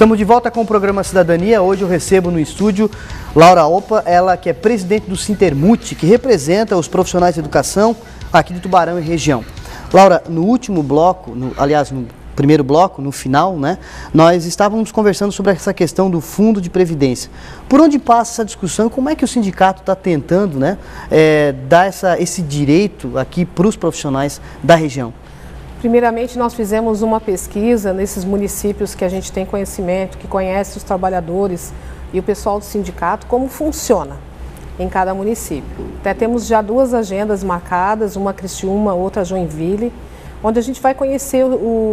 Estamos de volta com o programa Cidadania. Hoje eu recebo no estúdio Laura Opa, ela que é presidente do Sintermut, que representa os profissionais de educação aqui de Tubarão e região. Laura, no último bloco, aliás, no primeiro bloco, no final, né, nós estávamos conversando sobre essa questão do fundo de previdência. Por onde passa essa discussão e como é que o sindicato está tentando, né, dar esse direito aqui para os profissionais da região? Primeiramente, nós fizemos uma pesquisa nesses municípios que a gente tem conhecimento, que conhece os trabalhadores e o pessoal do sindicato, como funciona em cada município. Até temos já 2 agendas marcadas, uma Criciúma, outra Joinville, onde a gente vai conhecer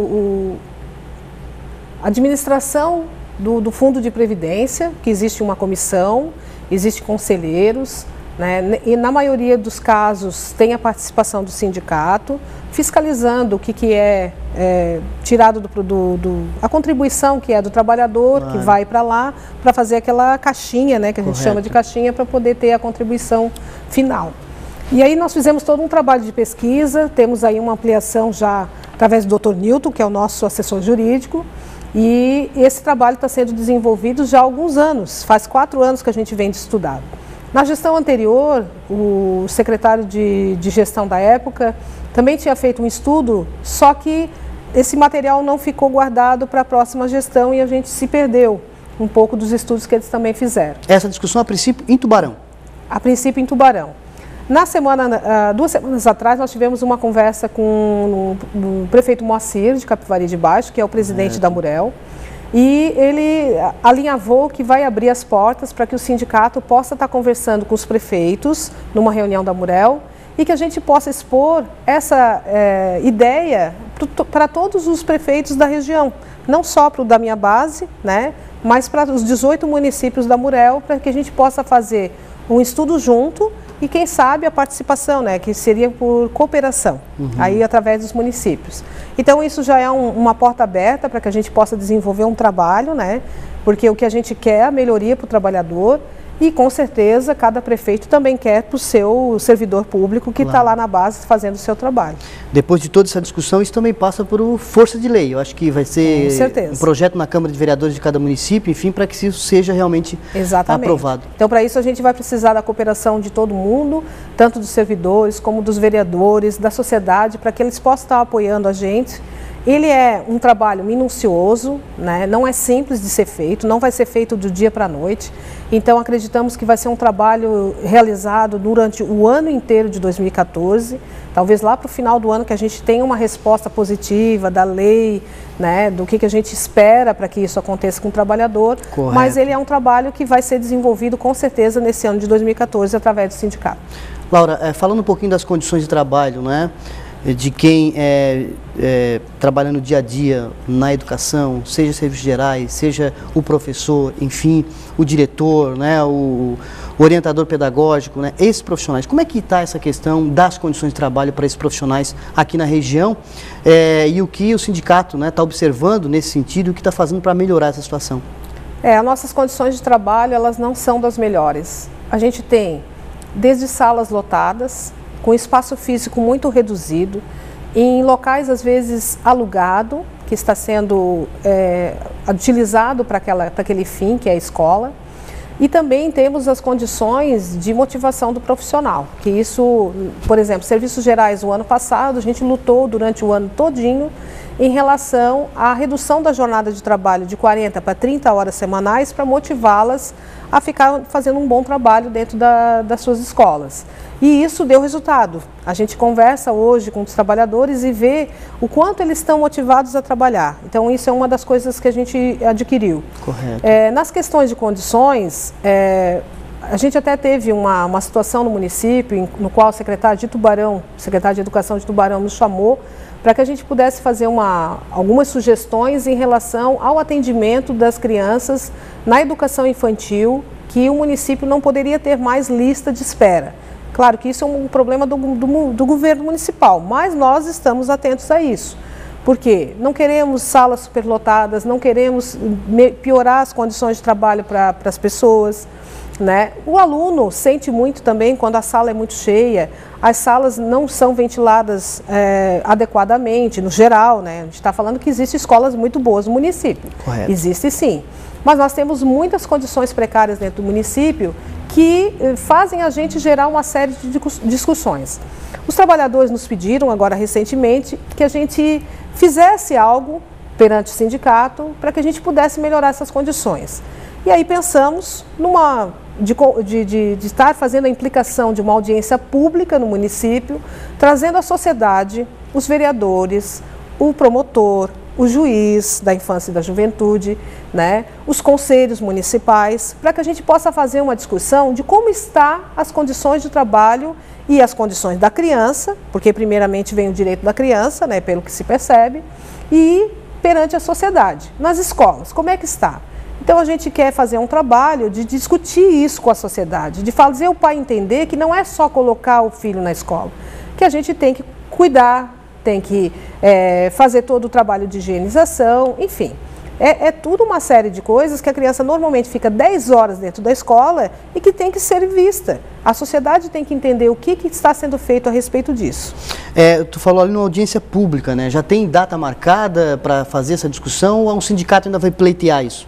a administração do Fundo de Previdência, que existe uma comissão, existe conselheiros, né? E na maioria dos casos tem a participação do sindicato, fiscalizando o que é tirado a contribuição que é do trabalhador, que vai para lá, para fazer aquela caixinha, né, que a gente chama de caixinha, para poder ter a contribuição final. E aí nós fizemos todo um trabalho de pesquisa, temos aí uma ampliação já através do Dr. Nilton, que é o nosso assessor jurídico, e esse trabalho está sendo desenvolvido já há alguns anos, faz 4 anos que a gente vem de estudar. Na gestão anterior, o secretário de gestão da época também tinha feito um estudo, só que esse material não ficou guardado para a próxima gestão e a gente se perdeu um pouco dos estudos que eles também fizeram. Essa discussão, a princípio, em Tubarão? A princípio, em Tubarão. 2 semanas atrás, nós tivemos uma conversa com o prefeito Moacir, de Capivari de Baixo, que é o presidente da Murel, e ele alinhavou que vai abrir as portas para que o sindicato possa estar conversando com os prefeitos numa reunião da Murel e que a gente possa expor essa ideia para todos os prefeitos da região, não só para o da minha base, né, mas para os 18 municípios da Murel, para que a gente possa fazer um estudo junto e, quem sabe, a participação, né, que seria por cooperação, aí através dos municípios. Então, isso já é uma porta aberta para que a gente possa desenvolver um trabalho, né, porque o que a gente quer é a melhoria para o trabalhador e, com certeza, cada prefeito também quer para o seu servidor público que está lá na base fazendo o seu trabalho. Depois de toda essa discussão, isso também passa por força de lei. Eu acho que vai ser um projeto na Câmara de Vereadores de cada município, enfim, para que isso seja realmente aprovado. Então, para isso, a gente vai precisar da cooperação de todo mundo, tanto dos servidores como dos vereadores, da sociedade, para que eles possam estar apoiando a gente. Ele é um trabalho minucioso, né? Não é simples de ser feito, não vai ser feito do dia para a noite. Então, acreditamos que vai ser um trabalho realizado durante o ano inteiro de 2014, talvez lá para o final do ano que a gente tenha uma resposta positiva da lei, né? Do que a gente espera para que isso aconteça com o trabalhador. Correto. Mas ele é um trabalho que vai ser desenvolvido com certeza nesse ano de 2014 através do sindicato. Laura, falando um pouquinho das condições de trabalho, né? De quem trabalha no dia a dia na educação, seja serviços gerais, seja o professor, enfim, o diretor, né, o orientador pedagógico, né, esses profissionais. Como é que está essa questão das condições de trabalho para esses profissionais aqui na região e o que o sindicato está observando nesse sentido e o que está fazendo para melhorar essa situação? As nossas condições de trabalho, elas não são das melhores. A gente tem desde salas lotadas, com espaço físico muito reduzido, em locais às vezes alugado, que está sendo utilizado para aquele fim, que é a escola. E também temos as condições de motivação do profissional, que isso, por exemplo, serviços gerais, o ano passado, a gente lutou durante o ano todinho em relação à redução da jornada de trabalho de 40 para 30 horas semanais para motivá-las a ficar fazendo um bom trabalho dentro das suas escolas. E isso deu resultado. A gente conversa hoje com os trabalhadores e vê o quanto eles estão motivados a trabalhar. Então, isso é uma das coisas que a gente adquiriu. Correto. Nas questões de condições, a gente até teve uma situação no município, no qual o secretário de Educação de Tubarão nos chamou para que a gente pudesse fazer algumas sugestões em relação ao atendimento das crianças na educação infantil, que o município não poderia ter mais lista de espera. Claro que isso é um problema do governo municipal, mas nós estamos atentos a isso. Porque não queremos salas superlotadas, não queremos piorar as condições de trabalho para as pessoas. né? O aluno sente muito também quando a sala é muito cheia, as salas não são ventiladas adequadamente, no geral, né? A gente está falando que existem escolas muito boas no município. Correto. Existe sim, mas nós temos muitas condições precárias dentro do município que fazem a gente gerar uma série de discussões. Os trabalhadores nos pediram agora recentemente que a gente fizesse algo perante o sindicato para que a gente pudesse melhorar essas condições. E aí pensamos de estar fazendo a implicação de uma audiência pública no município, trazendo à sociedade os vereadores, o promotor, o juiz da infância e da juventude, né, os conselhos municipais, para que a gente possa fazer uma discussão de como estão as condições de trabalho e as condições da criança, porque primeiramente vem o direito da criança, né, pelo que se percebe, e perante a sociedade, nas escolas, como é que está? Então a gente quer fazer um trabalho de discutir isso com a sociedade, de fazer o pai entender que não é só colocar o filho na escola, que a gente tem que cuidar, tem que fazer todo o trabalho de higienização, enfim. É tudo uma série de coisas que a criança normalmente fica 10 horas dentro da escola e que tem que ser vista. A sociedade tem que entender o que está sendo feito a respeito disso. Tu falou ali numa audiência pública, né? Já tem data marcada para fazer essa discussão ou o sindicato ainda vai pleitear isso?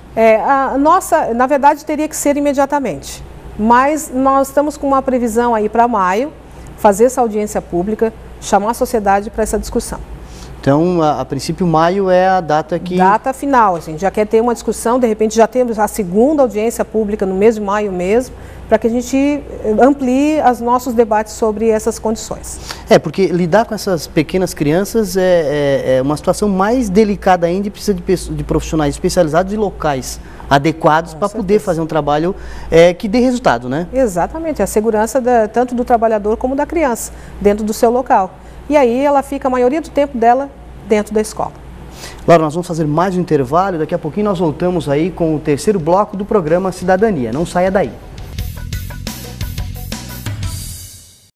Na verdade, teria que ser imediatamente. Mas nós estamos com uma previsão aí para maio, fazer essa audiência pública, chamar a sociedade para essa discussão. Então, a princípio, maio é a data que... Data final, assim, já quer ter uma discussão, de repente já temos a segunda audiência pública no mês de maio mesmo, para que a gente amplie os nossos debates sobre essas condições. Porque lidar com essas pequenas crianças é uma situação mais delicada ainda e precisa de profissionais especializados e locais adequados para poder fazer um trabalho que dê resultado, né? Exatamente, a segurança tanto do trabalhador como da criança, dentro do seu local. E aí ela fica a maioria do tempo dela dentro da escola. Laura, nós vamos fazer mais um intervalo, daqui a pouquinho nós voltamos aí com o terceiro bloco do programa Cidadania. Não saia daí.